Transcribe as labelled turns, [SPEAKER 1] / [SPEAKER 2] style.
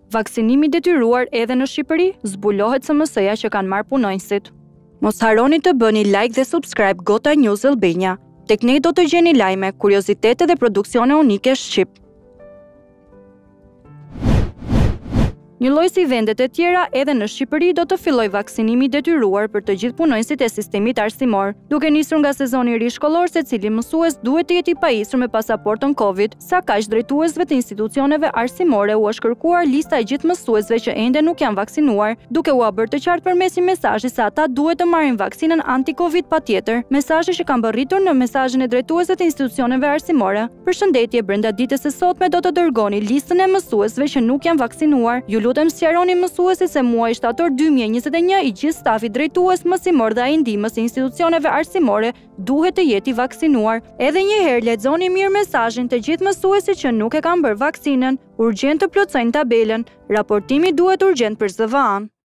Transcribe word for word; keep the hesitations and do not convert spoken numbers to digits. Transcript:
[SPEAKER 1] Vaksinimi detyruar edhe në Shqipëri, zbulohet S M S-ja që kanë marrë punonjësit. Mos harroni të bëni like dhe subscribe GotaNews Albania. Tek ne do të gjeni lajme, kuriozitete dhe produksione unike shqip. Një lloj si vendet e tjera, edhe në Shqipëri do të filloj vaksinimi detyruar për të gjithë punonjësit e sistemit arsimor. Duke nisur nga sezoni i ri shkollor, secili mësues duhet të jetë i pajisur me pasaportën Covid. Sa kaq drejtuesve të institucioneve arsimore u është kërkuar lista e gjithë mësuesve që ende nuk janë vaksinuar, duke u bërë të qartë përmes një mesazhi se ata duhet të marrin vaksinën anti-Covid patjetër. Mesazhi që kanë bërritur në mesazhin e drejtuesve të institucioneve arsimore. Përshëndetje, brenda ditës së sotme do të dërgoni listën e mësuesve që nuk janë vaksinuar. Ju lutem sqaroni mësuesit se muaji shtator dy mijë e njëzet e një i gjithë stafi drejtues, mësimor dhe ai ndihmës e institucioneve arsimore duhet të jetë i vaksinuar. Edhe një herë lexoni mirë mesazhin të gjithë mësuesit që nuk e kanë bërë vaksinën. Urgjent të plotësojnë tabelën. Raportimi duhet urgjent për Z V A-n.